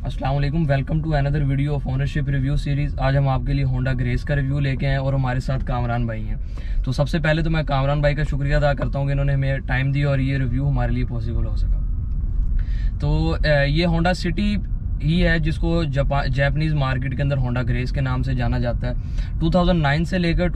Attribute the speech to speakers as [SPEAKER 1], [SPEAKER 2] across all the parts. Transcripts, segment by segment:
[SPEAKER 1] अस्सलाम वालेकुम, welcome to another video of ownership review series. आज हम आपके लिए होंडा ग्रेस का रिव्यू लेके आए और हमारे साथ कामरान भाई हैं। तो सबसे पहले तो मैं कामरान भाई का शुक्रिया अदा करता हूँ कि इन्होंने हमें टाइम दिया और ये रिव्यू हमारे लिए पॉसिबल हो सका। तो ये होंडा सिटी ही है जिसको जापानीज़ मार्केट के अंदर होंडा ग्रेस के नाम से जाना जाता है। 2009 से लेकर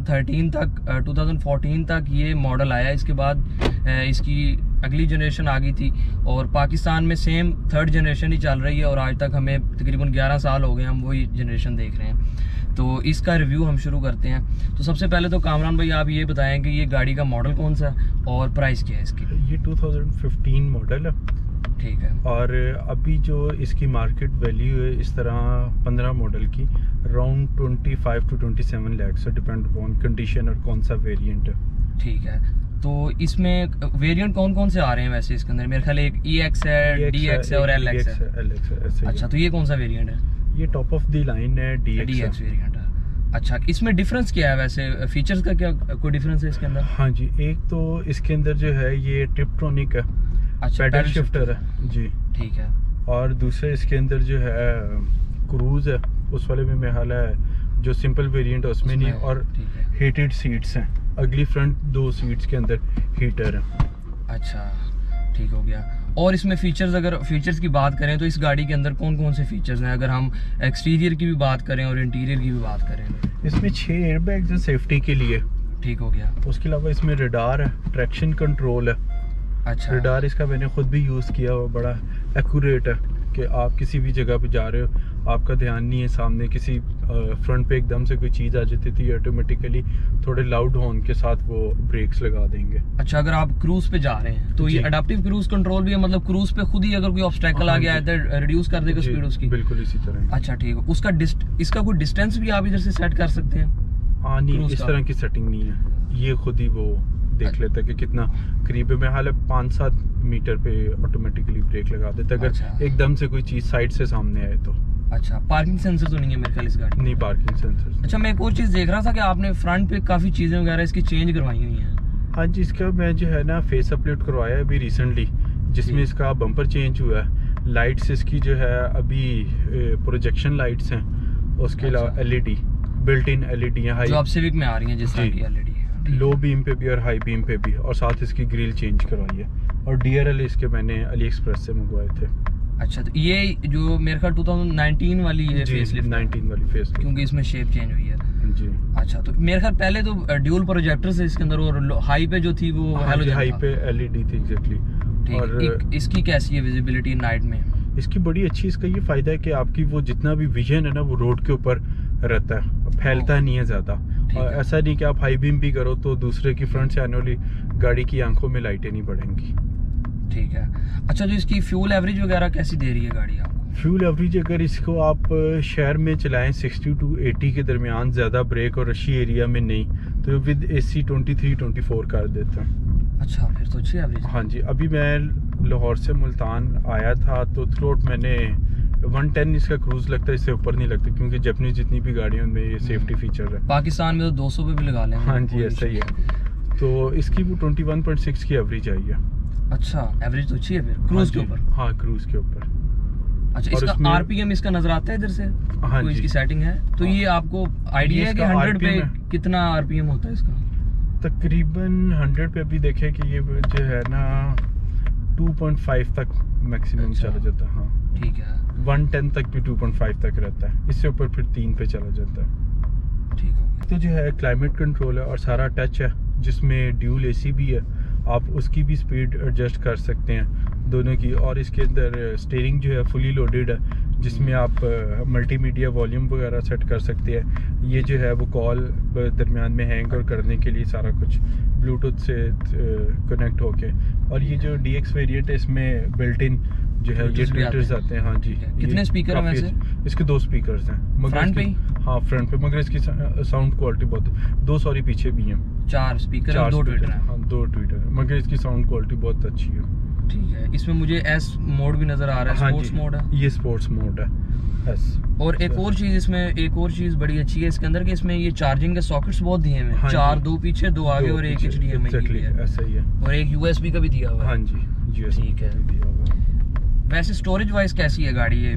[SPEAKER 1] 2014 तक ये मॉडल आया। इसके बाद इसकी अगली जनरेशन आ गई थी और पाकिस्तान में सेम थर्ड जनरेशन ही चल रही है और आज तक हमें तकरीबन 11 साल हो गए हम वही जनरेशन देख रहे हैं। तो इसका रिव्यू हम शुरू करते हैं। तो सबसे पहले तो कामरान भाई आप ये बताएं कि ये गाड़ी का मॉडल कौन सा है और प्राइस क्या है इसकी?
[SPEAKER 2] ये 2015 मॉडल है।
[SPEAKER 1] ठीक है।
[SPEAKER 2] और अभी जो इसकी मार्केट वैल्यू है इस तरह 15 मॉडल की अराउंड 25 to 27 लाख से डिपेंड अपॉन कंडीशन और कौन सा वेरिएंट है।
[SPEAKER 1] ठीक है। तो इसमें वेरिएंट कौन कौन से आ रहे हैं वैसे इसके अंदर? मेरे ख्याल एक EX है, DX है और LX है। अच्छा, तो ये कौन सा वेरिएंट है?
[SPEAKER 2] ये टॉप ऑफ द लाइन है, DX
[SPEAKER 1] वेरिएंट है। अच्छा, इसमें डिफरेंस क्या है वैसे? फीचर्स का क्या कोई डिफरेंस है इसके अंदर?
[SPEAKER 2] हाँ जी, एक तो इसके अंदर जो है ये ट्रिप्ट्रॉनिक है।
[SPEAKER 1] अच्छा,
[SPEAKER 2] पैडल शिफ्टर है जी।
[SPEAKER 1] ठीक है।
[SPEAKER 2] और दूसरे इसके अंदर जो है क्रूज है, उस वाले में मेरा हाल है जो सिंपल वेरिएंट है उसमें नहीं। और हीटेड सीट्स हैं, अगली फ्रंट 2 सीट्स के अंदर हीटर है।
[SPEAKER 1] अच्छा, ठीक हो गया। और इसमें फीचर्स, अगर फीचर्स की बात करें तो इस गाड़ी के अंदर कौन कौन से फीचर्स हैं? अगर हम एक्सटीरियर की भी बात करें और इंटीरियर की भी बात करें।
[SPEAKER 2] इसमें 6 एयरबैग्स हैं सेफ्टी के लिए।
[SPEAKER 1] ठीक हो गया।
[SPEAKER 2] उसके अलावा इसमें रडार है, ट्रैक्शन कंट्रोल है।
[SPEAKER 1] अच्छा।
[SPEAKER 2] रडार इसका मैंने खुद भी यूज़ किया हुआ, बड़ा एक्यूरेट है कि आप किसी भी जगह पे जा रहे हो, आपका ध्यान नहीं है, सामने किसी फ्रंट पे एकदम से कोई चीज़ आ जाती थी, ऑटोमेटिकली थोड़े लाउड हॉर्न के साथ वो ब्रेक्स लगा देंगे।
[SPEAKER 1] अच्छा, अगर आप क्रूज पे जा रहे हैं तो ये अडैप्टिव क्रूज कंट्रोल भी है, मतलब क्रूज पे खुद ही अगर कोई ऑब्स्टेकल आ गया है तो रिड्यूस कर देगा स्पीड उसकी?
[SPEAKER 2] बिल्कुल इसी तरह।
[SPEAKER 1] अच्छा, ठीक है। उसका इसका कोई डिस्टेंस भी आप इधर से सेट कर सकते हैं?
[SPEAKER 2] हाँ नहीं, इस तरह की सेटिंग नहीं है, ये खुद ही वो देख लेता है कि कितना करीब है। मैं हाल 5-7 मीटर पे ऑटोमेटिकली ब्रेक लगा देता है अगर एकदम से कोई चीज़ साइड से सामने आए तो।
[SPEAKER 1] अच्छा, पार्किंग सेंसर तो नहीं है मेरे ख्याल इस गाड़ी?
[SPEAKER 2] नहीं, पार्किंग सेंसर।
[SPEAKER 1] अच्छा, मैं एक और चीज़ देख रहा था कि आपने फ्रंट पे काफ़ी चीज़ें वगैरह इसकी चेंज करवाई हुई हैं।
[SPEAKER 2] हाँ जी, इसका मैं जो है ना फेस अपडेट करवाया अभी रिसेंटली, जिसमें इसका बम्पर चेंज हुआ है। लाइट्स इसकी जो है अभी प्रोजेक्शन लाइट्स हैं, उसके अलावा LED बिल्ट इन LED है
[SPEAKER 1] जो आप सिविक में आ रही हैं जिस तरह की LED है।
[SPEAKER 2] लो बीम पे भी और हाई बीम पे भी, और साथ इसकी ग्रिल चेंज करवाई है। और DRL इसके मैंने अली एक्सप्रेस से मंगवाए थे।
[SPEAKER 1] अच्छा, तो ये जो मेरे ख्याल 2019 वाली है फेसलिफ्ट,
[SPEAKER 2] 19 वाली फेसलिफ्ट,
[SPEAKER 1] क्योंकि इसमें शेप चेंज हुई है
[SPEAKER 2] जी।
[SPEAKER 1] अच्छा, तो मेरे ख्याल पहले तो ड्यूल प्रोजेक्टर से इसके अंदर, और हाई पे जो थी वो हेलोजन,
[SPEAKER 2] हाई पे LED थी एग्जैक्टली।
[SPEAKER 1] और इसकी कैसी है विजिबिलिटी नाइट में?
[SPEAKER 2] इसकी बड़ी अच्छी, इसका ये फायदा है कि आपकी वो जितना भी विजन है ना वो रोड के ऊपर रहता है, फैलता नहीं है ज्यादा। और ऐसा नहीं कि आप हाई बीम भी करो तो दूसरे की फ्रंट से आने वाली गाड़ी की आंखों में लाइटें नहीं पड़ेंगी।
[SPEAKER 1] ठीक है। अच्छा, जो इसकी फ्यूल एवरेज वगैरह कैसी दे रही है गाड़ी आपको?
[SPEAKER 2] फ्यूल एवरेज अगर इसको आप शहर में चलाएं 60 to 80 के दरमियान, ज़्यादा ब्रेक और रशी एरिया में नहीं, तो विद AC 23-24 कर देता है।
[SPEAKER 1] अच्छा, फिर तो अच्छी एवरेज।
[SPEAKER 2] हाँ जी, अभी मैं लाहौर से मुल्तान आया था तो थ्रू मैंने 110 इसका क्रूज लगता है, इससे ऊपर नहीं लगता, क्योंकि जापानीज जितनी भी गाड़ियों में ये सेफ्टी फीचर है।
[SPEAKER 1] पाकिस्तान में तो 200 पे भी लगा लेंगे।
[SPEAKER 2] हाँ जी, ऐसा ही है। तो इसकी वो 21.6 की एवरेज आई है। अच्छा,
[SPEAKER 1] एवरेज तो अच्छी है फिर क्रूज के ऊपर।
[SPEAKER 2] हाँ, क्रूज के ऊपर।
[SPEAKER 1] अच्छा, इसका RPM इसका नजर आता है इधर से?
[SPEAKER 2] हाँ
[SPEAKER 1] तो इसकी सेटिंग है तो ये आपको आइडिया है कि 100 पे कितना RPM होता है इसका?
[SPEAKER 2] तकरीबन 100 पे अभी देखें कि ये जो है ना 2.5 तक मैक्सिमम चला जाता है। हाँ
[SPEAKER 1] ठीक है।
[SPEAKER 2] 110 तक भी 2.5 तक रहता है, इससे ऊपर फिर 3 पे चला जाता है।
[SPEAKER 1] ठीक है।
[SPEAKER 2] तो जो है क्लाइमेट कंट्रोल है और सारा टच है, जिसमें ड्यूल AC भी है, आप उसकी भी स्पीड एडजस्ट कर सकते हैं दोनों की। और इसके अंदर स्टीयरिंग जो है फुली लोडेड है, जिसमें आप मल्टीमीडिया वॉल्यूम वगैरह सेट कर सकते हैं। ये जो है वो कॉल दरमियान में हैंग और करने के लिए सारा कुछ ब्लूटूथ से कनेक्ट होके। और ये जो DX वेरिएंट है इसमें बिल्ट इन जो है ये ट्विटर्स आते हैं। हाँ जी।
[SPEAKER 1] कितने स्पीकर हैं वैसे?
[SPEAKER 2] इसके 2 स्पीकर्स हैं
[SPEAKER 1] फ्रंट पे ही?
[SPEAKER 2] हाँ, फ्रंट पे, मगर इसकी साउंड क्वालिटी बहुत, 2 सॉरी पीछे भी हैं।
[SPEAKER 1] 4 स्पीकर और 2 ट्विटर हैं।
[SPEAKER 2] हाँ, 2 ट्विटर है, मगर इसकी साउंड क्वालिटी बहुत अच्छी है।
[SPEAKER 1] ठीक है। इसमें मुझे S मोड भी नजर आ रहा है।
[SPEAKER 2] हाँ,
[SPEAKER 1] स्पोर्ट्स मोड है
[SPEAKER 2] ये स्पोर्ट्स मोड है S।
[SPEAKER 1] और एक और चीज इसमें, एक और चीज बड़ी अच्छी है इसके अंदर कि इसमें ये चार्जिंग के सॉकेट्स बहुत दिए हैं।
[SPEAKER 2] हाँ
[SPEAKER 1] 4, 2 पीछे, 2 आगे और एक HDMI
[SPEAKER 2] की है। ऐसा ही है।
[SPEAKER 1] और एक USB का भी दिया हुआ है।
[SPEAKER 2] हाँ जी,
[SPEAKER 1] ठीक है। वैसे स्टोरेज वाइज कैसी है गाड़ी? ये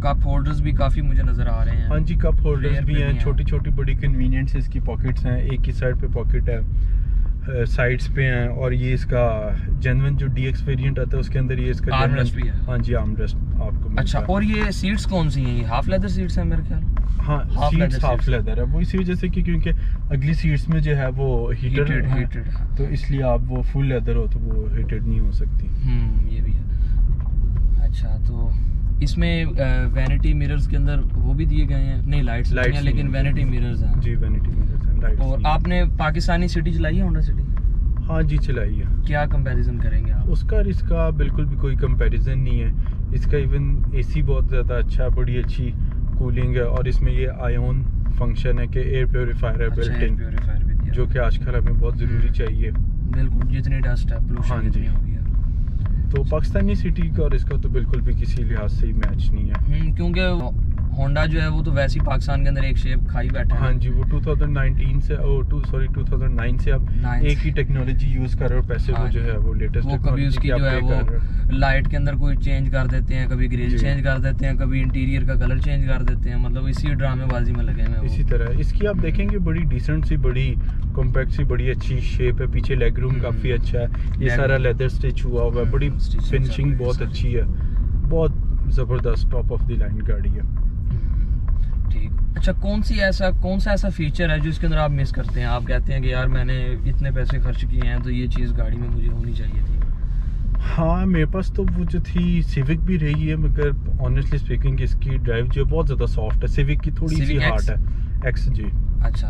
[SPEAKER 1] कप होल्डर्स भी काफी मुझे नजर आ रहे हैं।
[SPEAKER 2] हाँ जी, कप होल्डर्स
[SPEAKER 1] Flare
[SPEAKER 2] भी
[SPEAKER 1] पे
[SPEAKER 2] हैं,
[SPEAKER 1] भी हैं।
[SPEAKER 2] छोटी छोटी बड़ी कन्वीनियंस इसकी पॉकेट्स हैं, एक ही साइड पे पॉकेट है, साइड्स पे हैं। और ये इसका जेन्युइन जो DX वेरिएंट आता है उसके अंदर ये इसका
[SPEAKER 1] आर्मरेस्ट भी है।
[SPEAKER 2] हाँ जी, आर्मरेस्ट आपको मिलता
[SPEAKER 1] अच्छा,
[SPEAKER 2] है।
[SPEAKER 1] और ये सीट्स कौन सी हैं? ये हाफ लेदर सीट्स हैं मेरे ख्याल।
[SPEAKER 2] हाँ,
[SPEAKER 1] half leather
[SPEAKER 2] seats half
[SPEAKER 1] seats।
[SPEAKER 2] Leather है, वो इसी वजह से कि क्योंकि अगली सीट्स में जो है वो हीटर है,
[SPEAKER 1] हीटेड।
[SPEAKER 2] तो इसलिए आप वो फुल लेदर हो तो वो हीटेड नहीं हो सकती।
[SPEAKER 1] ये भी है। अच्छा, तो इसमें वैनिटी मिरर्स के अंदर वो भी दिए गए हैं? नहीं, लाइट्स नहीं है, लेकिन वैनिटी मिरर्स हैं
[SPEAKER 2] जी, वैनिटी मिरर्स हैं, लाइट्स।
[SPEAKER 1] और आपने पाकिस्तानी सिटी चलाई है, होंडा सिटी?
[SPEAKER 2] हाँ जी, चलाई है।
[SPEAKER 1] क्या कंपैरिजन करेंगे आप?
[SPEAKER 2] उसका और इसका बिल्कुल भी कोई कंपैरिजन नहीं है। इसका इवन AC बहुत ज़्यादा अच्छा है, बड़ी अच्छी कूलिंग है, और इसमें ये आयोन फंक्शन है कि एयर प्योरीफायर है बिल्ट इन,
[SPEAKER 1] प्योरीफायर भी दिया,
[SPEAKER 2] जो कि आजकल हमें बहुत ज़रूरी चाहिए।
[SPEAKER 1] बिल्कुल, जितनी डस्ट है,
[SPEAKER 2] हाँ
[SPEAKER 1] पोल्यूशन
[SPEAKER 2] जी।
[SPEAKER 1] जितनी हो गई है।
[SPEAKER 2] तो पाकिस्तानी सिटी का और इसका तो बिल्कुल भी किसी लिहाज से ही मैच नहीं है।
[SPEAKER 1] क्योंकि होंडा जो है वो तो वैसे ही पाकिस्तान के अंदर एक शेप खाई बैठा है।
[SPEAKER 2] हाँ जी, वो 2019 से 2009 से अब
[SPEAKER 1] 9
[SPEAKER 2] एक ही टेक्नोलॉजी यूज कर रहे हो, पैसे
[SPEAKER 1] हाँ
[SPEAKER 2] वो जो है वो लेटेस्ट
[SPEAKER 1] वो कभी उसकी जो है वो लाइट के अंदर कोई चेंज कर देते हैं, कभी ग्रिल
[SPEAKER 2] जी।
[SPEAKER 1] चेंज कर देते हैं, कभी इंटीरियर का कलर चेंज कर देते हैं, मतलब इसी ड्रामेबाजी में लगे हुए हैं वो।
[SPEAKER 2] इसी तरह इसकी आप देखेंगे बड़ी डिसेंट सी, बड़ी कॉम्पैक्ट सी, बड़ी अच्छी शेप है, पीछे लेग रूम काफी अच्छा है, ये
[SPEAKER 1] Leg
[SPEAKER 2] सारा
[SPEAKER 1] room।
[SPEAKER 2] लेदर स्टिच हुआ हुआ है, बड़ी
[SPEAKER 1] stitching
[SPEAKER 2] फिनिशिंग
[SPEAKER 1] सब
[SPEAKER 2] बहुत
[SPEAKER 1] सारी।
[SPEAKER 2] अच्छी है, बहुत जबरदस्त टॉप ऑफ द लाइन गाड़ी है।
[SPEAKER 1] ठीक। अच्छा, कौन सा ऐसा फीचर है जो इसके अंदर आप मिस करते हैं? आप कहते हैं कि यार मैंने इतने पैसे खर्च किए हैं तो ये चीज़ गाड़ी में मुझे होनी चाहिए थी।
[SPEAKER 2] हाँ, मेरे पास तो वो जो थी सिविक भी रही है, मगर ऑनेस्टली स्पीकिंग इसकी ड्राइव जो है बहुत ज़्यादा सॉफ्ट है, सिविक की थोड़ी सी
[SPEAKER 1] Civic
[SPEAKER 2] हार्ड
[SPEAKER 1] X?
[SPEAKER 2] है, एक्स जी।
[SPEAKER 1] अच्छा,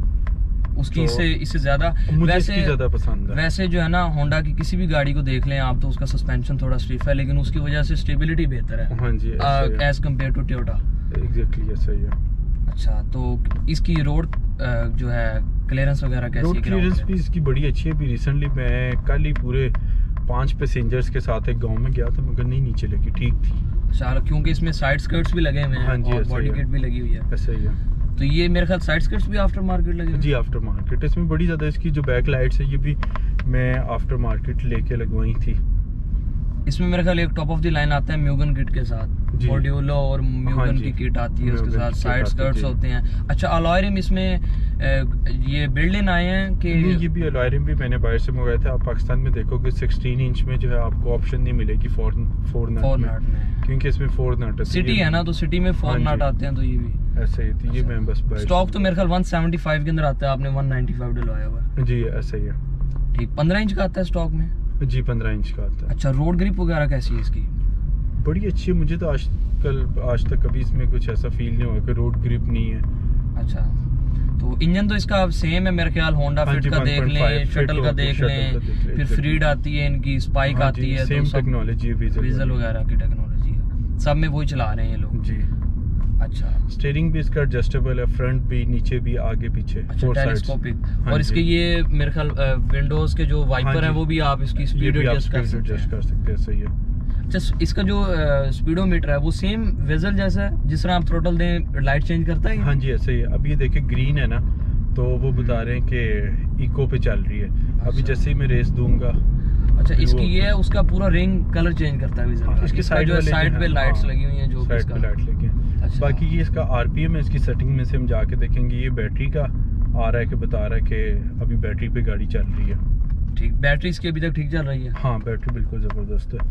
[SPEAKER 1] उसकी
[SPEAKER 2] तो
[SPEAKER 1] इससे ज्यादा
[SPEAKER 2] मुझे इसकी ज़्यादा पसंद है।
[SPEAKER 1] वैसे जो है ना, होंडा की किसी भी गाड़ी को देख लें आप तो उसका सस्पेंशन थोड़ा स्टिफ है, लेकिन उसकी वजह से स्टेबिलिटी बेहतर है
[SPEAKER 2] हाँ जी,
[SPEAKER 1] as compared to Toyota.
[SPEAKER 2] Exactly ऐसा ही है।
[SPEAKER 1] अच्छा, तो इसकी रोड जो है क्लियरेंस वगैरह कैसी है?
[SPEAKER 2] रोड क्लियरेंस भी इसकी बड़ी अच्छी है। अभी रिसेंटली मैं कल ही पूरे 5 पैसेंजर्स के साथ एक गांव में गया था, मगर नहीं नीचे लगी, ठीक थी।
[SPEAKER 1] चलो, क्योंकि इसमें साइड स्कर्ट्स भी लगे हुए हैं,
[SPEAKER 2] हाँ जी,
[SPEAKER 1] और
[SPEAKER 2] ऐसा
[SPEAKER 1] बॉडी
[SPEAKER 2] ही है।
[SPEAKER 1] किट भी लगी हुई है।
[SPEAKER 2] ऐसा ही है
[SPEAKER 1] तो ये मेरे ख्याल साइड स्कर्ट्स भी आफ्टर मार्केट लगे हुए हैं?
[SPEAKER 2] जी, आफ्टर मार्केट। इसमें बड़ी ज़्यादा इसकी जो बैक लाइट्स है ये भी मैं आफ्टर मार्केट लेके लगवाई थी।
[SPEAKER 1] इसमें मेरे ख्याल एक टॉप ऑफ द लाइन आता है म्यूगन किट के साथ,
[SPEAKER 2] जी।
[SPEAKER 1] मॉड्यूलो और म्यूगन
[SPEAKER 2] हाँ
[SPEAKER 1] की
[SPEAKER 2] जी,
[SPEAKER 1] किट आती है उसके
[SPEAKER 2] म्यूगन
[SPEAKER 1] साथ,
[SPEAKER 2] की
[SPEAKER 1] साइड
[SPEAKER 2] किट आती है,
[SPEAKER 1] स्कर्ट्स
[SPEAKER 2] जी।
[SPEAKER 1] होते हैं। अच्छा, अलॉय रिम इसमें ये बिल्ड इन आए हैं कि
[SPEAKER 2] नहीं, ये भी अलॉय रिम भी मैंने बाहर से मंगाया था। आप पाकिस्तान में देखोगे 16 इंच में जो है आपको ऑप्शन नहीं मिलेगी 4 नट
[SPEAKER 1] 4
[SPEAKER 2] में,
[SPEAKER 1] नट में।
[SPEAKER 2] क्योंकि इसमें 4 नट है।
[SPEAKER 1] सिटी है ना, तो सिटी में 4
[SPEAKER 2] हाँ
[SPEAKER 1] नट
[SPEAKER 2] जी।
[SPEAKER 1] आते हैं, तो ये भी
[SPEAKER 2] ऐसे ही थी, ये
[SPEAKER 1] अच्छा।
[SPEAKER 2] मैं बस बाहर
[SPEAKER 1] स्टॉक
[SPEAKER 2] से
[SPEAKER 1] तो मेरे ख्याल 175 के अंदर आता है, आपने 195 डलवाया हुआ है।
[SPEAKER 2] जी, ऐसा ही है।
[SPEAKER 1] ठीक, 15 इंच का आता है स्टॉक में।
[SPEAKER 2] जी, 15 इंच का आता है।
[SPEAKER 1] अच्छा, रोड ग्रिप वगैरह कैसी है इसकी?
[SPEAKER 2] बड़ी अच्छी है। मुझे तो आज तक कभी इसमें कुछ ऐसा फील नहीं हुआ कि रोड ग्रिप नहीं है।
[SPEAKER 1] अच्छा, तो इंजन तो इसका सेम है मेरे ख्याल, होंडा
[SPEAKER 2] हाँ
[SPEAKER 1] फिट
[SPEAKER 2] जी,
[SPEAKER 1] का देख
[SPEAKER 2] 1.5
[SPEAKER 1] लें, शटल का देख लें, फिर फ्रीड आती है इनकी, स्पाइक
[SPEAKER 2] हाँ
[SPEAKER 1] आती
[SPEAKER 2] जी,
[SPEAKER 1] है,
[SPEAKER 2] सेम
[SPEAKER 1] तो सब
[SPEAKER 2] टेक्नोलॉजी है,
[SPEAKER 1] डीजल वगैरह की टेक्नोलॉजी है, सब में वही चला रहे हैं ये लोग।
[SPEAKER 2] जी।
[SPEAKER 1] अच्छा,
[SPEAKER 2] स्टीयरिंग भी इसका एडजस्टेबल है, फ्रंट भी, नीचे भी, आगे पीछे,
[SPEAKER 1] अच्छा,
[SPEAKER 2] 4 साइड्स।
[SPEAKER 1] टेलीस्कोपिक।
[SPEAKER 2] हाँ
[SPEAKER 1] और इसके
[SPEAKER 2] जी।
[SPEAKER 1] ये मेरे ख्याल विंडोज के जो वाइपर
[SPEAKER 2] हाँ
[SPEAKER 1] हैं
[SPEAKER 2] जी।
[SPEAKER 1] वो भी आप इसकी
[SPEAKER 2] ये
[SPEAKER 1] स्पीड
[SPEAKER 2] भी आप
[SPEAKER 1] एडजस्ट कर
[SPEAKER 2] स्पीड
[SPEAKER 1] सकते
[SPEAKER 2] एडजस्ट
[SPEAKER 1] हैं।
[SPEAKER 2] कर सकते हैं, सही है।
[SPEAKER 1] अच्छा, इसका जो स्पीडोमीटर है वो सेम वेजल जैसा है, जिस तरह आप थ्रोटल दें लाइट चेंज करता है?
[SPEAKER 2] हाँ जी, ऐसे ही है। अभी ये देखिए ग्रीन है ना, तो वो बता रहे हैं कि इको पे चल रही है। अभी
[SPEAKER 1] अच्छा।
[SPEAKER 2] जैसे ही मैं रेस दूंगा।
[SPEAKER 1] अच्छा, इसकी
[SPEAKER 2] वो-
[SPEAKER 1] ये है, उसका पूरा रिंग कलर चेंज करता है विजन
[SPEAKER 2] हाँ,
[SPEAKER 1] का।
[SPEAKER 2] इसके
[SPEAKER 1] इसका
[SPEAKER 2] साइड
[SPEAKER 1] जो
[SPEAKER 2] वाले
[SPEAKER 1] साइड
[SPEAKER 2] जो
[SPEAKER 1] पे
[SPEAKER 2] हैं,
[SPEAKER 1] लाइट्स
[SPEAKER 2] हाँ,
[SPEAKER 1] लगी हुई हैं, जो भी
[SPEAKER 2] साइड
[SPEAKER 1] इसका
[SPEAKER 2] पे लाइट लगी है।
[SPEAKER 1] अच्छा।
[SPEAKER 2] बाकी ये इसका आरपीएम है, इसकी सेटिंग में से हम जाके देखेंगे, ये बैटरी का आ रहा है कि बता रहा है कि अभी बैटरी पे गाड़ी चल रही है।
[SPEAKER 1] ठीक, बैटरी इसकी अभी तक ठीक चल रही है?
[SPEAKER 2] हाँ, बैटरी बिल्कुल ज़बरदस्त है।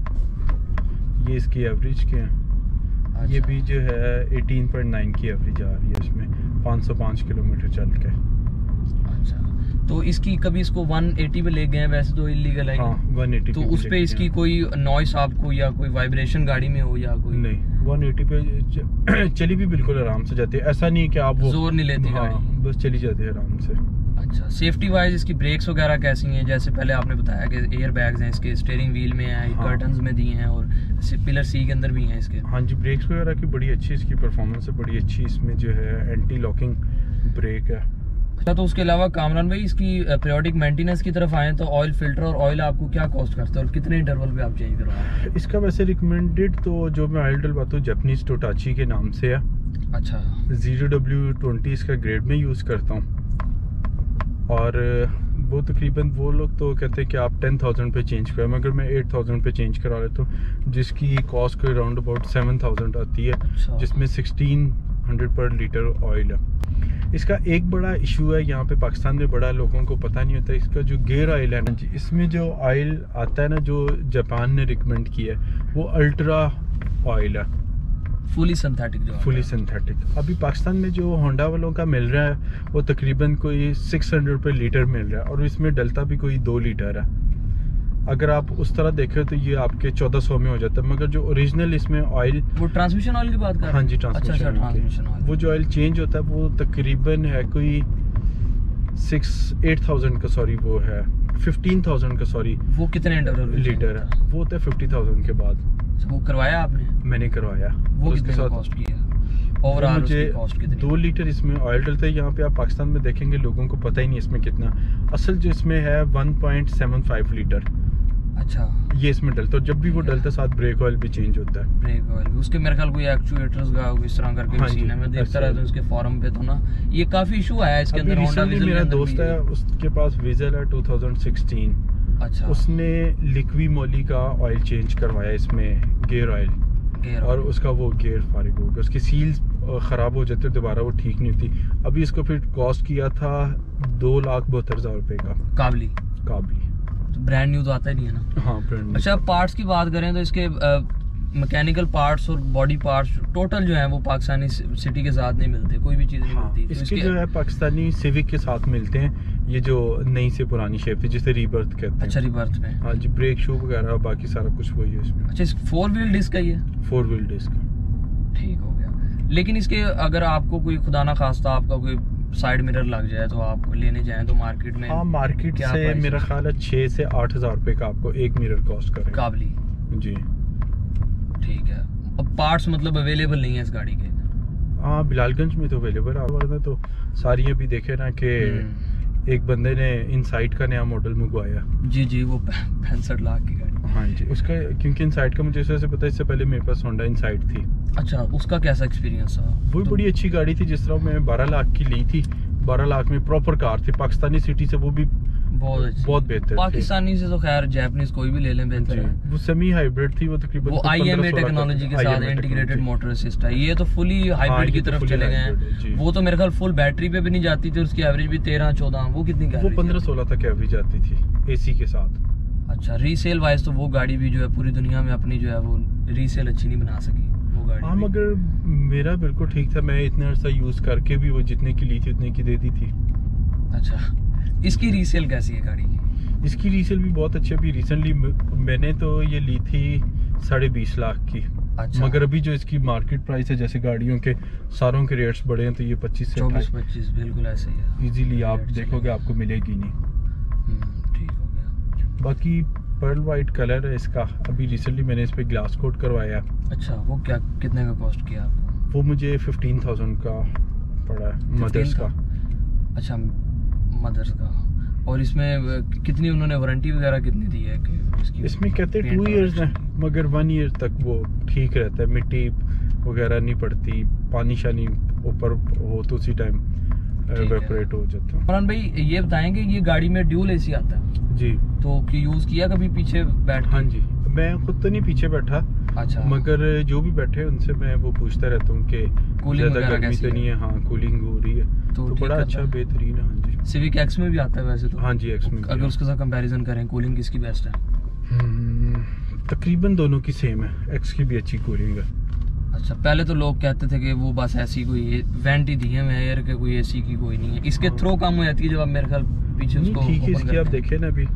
[SPEAKER 2] ये इसकी एवरेज के हैं। ये
[SPEAKER 1] अच्छा।
[SPEAKER 2] भी जो है 18.9 की एवरेज आ रही है इसमें, 505 किलोमीटर चल के।
[SPEAKER 1] अच्छा, तो इसकी कभी इसको 180 पे ले गए हैं, वैसे तो इलीगल है ये।
[SPEAKER 2] हाँ, 180
[SPEAKER 1] तो
[SPEAKER 2] पे
[SPEAKER 1] उस
[SPEAKER 2] भी
[SPEAKER 1] पे
[SPEAKER 2] लेके
[SPEAKER 1] इसकी
[SPEAKER 2] हैं।
[SPEAKER 1] कोई नॉइस आपको या कोई वाइब्रेशन गाड़ी में हो या कोई?
[SPEAKER 2] नहीं, 180 पे चली भी बिल्कुल आराम से जाती है। ऐसा नहीं है कि आप वो
[SPEAKER 1] जोर नहीं लेती
[SPEAKER 2] हाँ,
[SPEAKER 1] गाड़ी?
[SPEAKER 2] बस चली जाती है आराम से।
[SPEAKER 1] अच्छा, सेफ्टी वाइज इसकी ब्रेक्स वगैरह कैसी हैं? जैसे पहले आपने बताया कि एयर बैग्स हैं इसके, स्टीयरिंग व्हील में हैं,
[SPEAKER 2] हाँ।
[SPEAKER 1] कर्टन्स में दिए हैं, और पिलर सी के अंदर भी हैं इसके।
[SPEAKER 2] हाँ जी, ब्रेक्स वगैरह की बड़ी अच्छी इसकी परफॉर्मेंस है, बड़ी अच्छी। इसमें जो है एंटी लॉकिंग ब्रेक है।
[SPEAKER 1] अच्छा, तो उसके अलावा कामरान भाई इसकी पीरियोडिक मेंटेनेंस की तरफ आए तो ऑयल फिल्टर और ऑयल आपको क्या कॉस्ट करता है और कितने इंटरवल पे आप चेंज करवाएं?
[SPEAKER 2] इसका वैसे रिकमेंडेड तो जो मैं ऑयल डलवाता हूँ जापानीज टोटाची के नाम से है।
[SPEAKER 1] अच्छा,
[SPEAKER 2] 0W20 इसका ग्रेड में यूज़ करता हूँ, और वो तकरीबन वो लोग तो कहते हैं कि आप 10,000 पे चेंज कराएं, मगर मैं 8,000 पे चेंज करा लेता हूँ, जिसकी कॉस्ट कोई अराउंड अबाउट 7,000 आती है, जिसमें 1600 पर लीटर ऑयल है। इसका एक बड़ा इशू है यहाँ पे पाकिस्तान में, बड़ा लोगों को पता नहीं होता, इसका जो गियर ऑयल है ना जी, इसमें जो ऑयल आता है ना, जो जापान ने रिकमेंड किया है, वो अल्ट्रा ऑयल है,
[SPEAKER 1] फुली सिंथेटिक। जो
[SPEAKER 2] फुली सिंथेटिक अभी पाकिस्तान में जो होंडा वालों का मिल रहा है वो तकरीबन कोई 600 रुपये लीटर मिल रहा है, और इसमें डलता भी कोई 2 लीटर है। अगर आप उस तरह देखें तो ये आपके 1400 में हो जाता है, मगर जो ओरिजिनल इसमें ऑयल,
[SPEAKER 1] वो ट्रांसमिशन ऑयल की बात कर रहे हैं?
[SPEAKER 2] हाँ जी, ट्रांसमिशन ऑयल। वो जो ऑयल चेंज होता है वो तकरीबन है कोई 8,000 का, सॉरी वो है 15,000 का, सॉरी
[SPEAKER 1] वो कितने
[SPEAKER 2] लीटर है, वो होता है 50,000 के बाद।
[SPEAKER 1] वो करवाया आपने?
[SPEAKER 2] मैंने करवाया।
[SPEAKER 1] वो कितने का कॉस्ट किया ओवरऑल?
[SPEAKER 2] मुझे
[SPEAKER 1] कॉस्ट कितनी?
[SPEAKER 2] 2 लीटर इसमें ऑयल डलता है। यहाँ पे आप पाकिस्तान में देखेंगे लोगों को पता ही नहीं इसमें कितना, असल जो इसमें है 1.75 लीटर।
[SPEAKER 1] अच्छा,
[SPEAKER 2] ये इसमें डलता है, जब भी वो डलता है साथ ब्रेक ऑयल भी चेंज होता है।
[SPEAKER 1] ब्रेक ऑयल उसके मेरे ख्याल कोई एक्चुएटर्स का इस तरह करके
[SPEAKER 2] हाँ
[SPEAKER 1] मशीन है, मैं देखता रहता हूँ इसके फॉरम पे, तो ना ये काफी इशू आया है इसके अंदर। होंडा विजल
[SPEAKER 2] मेरा दोस्त है, उसके पास विजल है 2016।
[SPEAKER 1] अच्छा,
[SPEAKER 2] उसने लिक्वी मोली का ऑयल चेंज करवाया इसमें, गियर ऑयल, और उसका वो गियर फारिग हो गया, उसकी सील्स ख़राब हो जाते, दोबारा वो ठीक नहीं होती। अभी इसको फिर कॉस्ट किया था 2,72,000 रुपये का। काबली
[SPEAKER 1] तो ब्रांड न्यू तो आता ही नहीं है ना?
[SPEAKER 2] हाँ, ब्रांड न्यू।
[SPEAKER 1] अच्छा, पार्ट्स की बात करें तो इसके मैकेनिकल पार्ट्स और बॉडी पार्ट्स टोटल जो है वो पाकिस्तानी सिटी के साथ नहीं मिलते, कोई भी चीज़ नहीं मिलती। तो
[SPEAKER 2] इसके जो है पाकिस्तानी सिविक के साथ मिलते हैं, ये जो नई से पुरानी शेप थी जिसे रीबर्थ कहते हैं।
[SPEAKER 1] अच्छा, रीबर्थ में,
[SPEAKER 2] हाँ जी, ब्रेक शू वगैरह बाकी सारा कुछ वही है इसमें।
[SPEAKER 1] अच्छा, 4 व्हील डिस्क है ये?
[SPEAKER 2] 4 व्हील डिस्क,
[SPEAKER 1] ठीक हो गया। लेकिन इसके अगर आपको कोई खुदा ना खास्ता आपका कोई साइड मिरर लग जाए तो आप लेने जाएं तो मार्केट में,
[SPEAKER 2] हाँ, मार्केट से मेरा ख्याल है 6 से 8,000 रुपये का आपको एक मिरर कॉस्ट करेगा।
[SPEAKER 1] काबली
[SPEAKER 2] जी,
[SPEAKER 1] ठीक है। अब पार्ट्स मतलब अवेलेबल नहीं है इस गाड़ी के?
[SPEAKER 2] हाँ, बिलालगंज में तो अवेलेबल है, वरना तो सारी अभी देखे ना कि एक बंदे ने इनसाइट का नया मॉडल मंगवाया।
[SPEAKER 1] जी, वो 65 लाख की गाड़ी।
[SPEAKER 2] हाँ जी, उसका क्योंकि इनसाइट का मुझे ऐसे पता है, इससे पहले मेरे पास होंडा इनसाइट थी।
[SPEAKER 1] अच्छा, उसका कैसा एक्सपीरियंस था?
[SPEAKER 2] वो बड़ी अच्छी गाड़ी थी, जिस तरह मैं 12 लाख की ली थी, 12 लाख में प्रॉपर कार थी, पाकिस्तानी सिटी से वो भी बहुत बेहतर।
[SPEAKER 1] पाकिस्तानी से तो खैर जापानीज कोई भी ले लें बेहतर है।
[SPEAKER 2] वो सेमी हाइब्रिड थी, वो तकरीबन
[SPEAKER 1] वो IMA टेक्नोलॉजी के साथ इंटीग्रेटेड मोटर असिस्ट है। ये तो फुली हाइब्रिड की तरफ चले गए हैं। वो तो मेरे ख्याल फुल बैटरी पे भी नहीं जाती थी, उसकी एवरेज भी 13-14, वो कितनी
[SPEAKER 2] वो 15-16 तक एवरेज आती थी एसी के साथ।
[SPEAKER 1] अच्छा, रीसेल वाइज तो वो गाड़ी भी जो है पूरी दुनिया में अपनी जो है वो रीसेल अच्छी नहीं बना सकी वो गाड़ी।
[SPEAKER 2] हाँ, मगर मेरा बिल्कुल ठीक था, मैं इतना अर्सा यूज करके भी वो जितने की ली थी उतने की दे दी थी।
[SPEAKER 1] अच्छा, इसकी रीसेल कैसी है गाड़ी की?
[SPEAKER 2] इसकी रीसेल भी बहुत अच्छी है। अभी रिसेंटली मैंने तो ये ली थी 20.5 लाख की।
[SPEAKER 1] अच्छा,
[SPEAKER 2] मगर अभी जो इसकी मार्केट प्राइस है, जैसे गाड़ियों के सारों के रेट्स बढ़े हैं, तो ये 25 से
[SPEAKER 1] 24-25 बिल्कुल ऐसे ही है।
[SPEAKER 2] इजीली आप देखोगे आपको मिलेगी नहीं।
[SPEAKER 1] ठीक हो गया।
[SPEAKER 2] बाकी पर्ल वाइट कलर है इसका, अभी रिसेंटली मैंने इस पे ग्लास कोट करवाया।
[SPEAKER 1] अच्छा, वो क्या कितने का कॉस्ट किया आपको?
[SPEAKER 2] वो मुझे 15,000 का पड़ा है, मदर्स का।
[SPEAKER 1] अच्छा, मदर्स का। और इसमें कितनी उन्होंने वारंटी वगैरह कितनी दी है कि इसकी?
[SPEAKER 2] इसमें कहते हैं 2 इयर्स है, मगर 1 ईयर तक वो ठीक रहता है, मिट्टी वगैरह नहीं पड़ती, पानी शानी ऊपर हो तो उसी टाइम एवेपोरेट हो जाता है।
[SPEAKER 1] फरहान भाई, ये बताएंगे ये गाड़ी में ड्यूल AC आता है
[SPEAKER 2] जी, तो
[SPEAKER 1] यूज किया कभी पीछे बैठ?
[SPEAKER 2] हाँ जी, मैं खुद तो नहीं पीछे बैठा।
[SPEAKER 1] अच्छा,
[SPEAKER 2] मगर जो भी बैठे उनसे मैं वो पूछता रहता हूँ कि
[SPEAKER 1] कूलिंग
[SPEAKER 2] ज्यादा गर्मी तो नहीं है? हाँ, कूलिंग हो रही है, तो बड़ा अच्छा बेहतरीन है। हाँ जी,
[SPEAKER 1] सिविक एक्स में भी आता है वैसे तो?
[SPEAKER 2] हाँ जी, एक्स में।
[SPEAKER 1] अगर उसके साथ कंपैरिजन करें, कूलिंग किसकी बेस्ट है?
[SPEAKER 2] तकरीबन दोनों की सेम है, एक्स की भी अच्छी कूलिंग है।
[SPEAKER 1] अच्छा, पहले तो लोग कहते थे कि वो बस ऐसी कोई वेंट ही दी है एयर के, कोई AC की कोई नहीं है। इसके थ्रो कम हो जाती है जब आप मेरे ख्याल पीछे उसको
[SPEAKER 2] ठीक है, इसकी आप देखें ना, अभी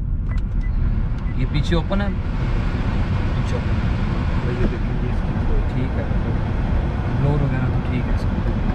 [SPEAKER 1] ये पीछे ओपन है, पीछे ओपन है,
[SPEAKER 2] ये देखिए इसकी थ्रो
[SPEAKER 1] ठीक है, ब्लोर वगैरह तो ठीक है इसका।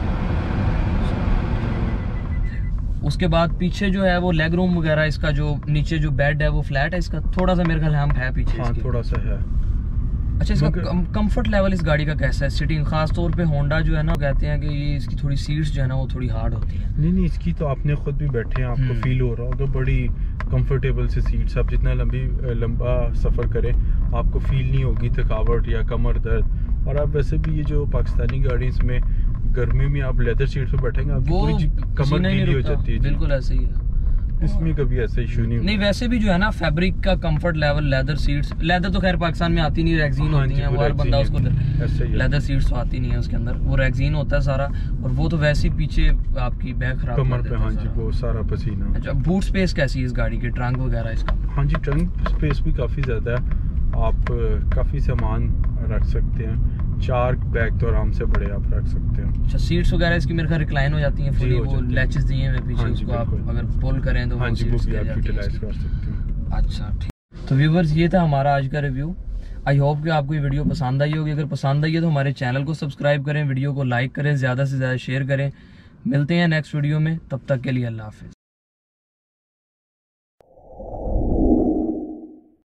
[SPEAKER 1] उसके बाद पीछे जो है वो लेग रूम वगैरह, इसका जो नीचे जो बेड है वो फ्लैट है, इसका थोड़ा सा मेरे ख्याल हैम्प है पीछे।
[SPEAKER 2] हाँ, थोड़ा सा है।
[SPEAKER 1] अच्छा, इसका कंफर्ट लेवल इस गाड़ी का कैसा है सिटिंग? खास तौर पे होंडा जो है ना, कहते हैं कि ये इसकी थोड़ी सीट्स जो है ना वो थोड़ी हार्ड होती हैं।
[SPEAKER 2] नहीं, इसकी तो आपने खुद भी बैठे हैं, आपको फील हो रहा होगा, बड़ी कंफर्टेबल से सीट्स। आप जितना लंबा सफ़र करें आपको फील नहीं होगी थकावट या कमर दर्द। और आप वैसे भी ये जो पाकिस्तानी गाड़ी, इसमें गर्मी में आप लेदर सीट पे बैठेंगे, आपकी पूरी कमर गीली हो जाती है।
[SPEAKER 1] बिल्कुल ऐसे ही है।
[SPEAKER 2] इसमें कभी ऐसा इशू नहीं
[SPEAKER 1] वैसे भी जो है ना फैब्रिक का comfort level, leather seats, leather तो खैर पाकिस्तान में आती नहीं, रैगजीन होती है, वो बंदा उसको लेदर सीट्स तो आती नहीं है उसके अंदर, वो रैगजीन होता है सारा, और वो तो वैसे ही पीछे आपकी बैक खराब
[SPEAKER 2] कमर पे। हाँ जी, वो सारा पसीना।
[SPEAKER 1] अच्छा, बूट स्पेस कैसी है इस गाड़ी की, ट्रंक वगैरह इसका?
[SPEAKER 2] हाँ जी, ट्रंक स्पेस भी काफ़ी ज़्यादा है, आप काफ़ी सामान रख सकते हैं, 4 बैग तो आराम से बड़े आप रख सकते हैं।
[SPEAKER 1] अच्छा, सीट्स वगैरह इसकी मेरे ख्याल रिक्लाइन हो जाती हैं फुली, वो लैचेस दिए हैं पीछे, उसको आप अगर पुल करें तो
[SPEAKER 2] हाँ जी, वो भी आप यूटिलाइज कर सकते हैं।
[SPEAKER 1] अच्छा ठीक। तो व्यूअर्स, ये था हमारा आज का रिव्यू। आई होप कि आपको ये वीडियो पसंद आई होगी। अगर पसंद आई है तो हमारे चैनल को सब्सक्राइब करें, वीडियो को लाइक करें, ज़्यादा से ज़्यादा शेयर करें। मिलते हैं नेक्स्ट वीडियो में, तब तक के लिए अल्लाह हाफिज़।